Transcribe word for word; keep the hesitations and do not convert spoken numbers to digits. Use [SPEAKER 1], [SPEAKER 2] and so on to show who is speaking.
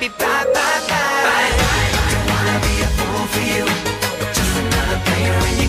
[SPEAKER 1] baby, bye, bye, bye. I don't wanna be a fool for you, just another player in your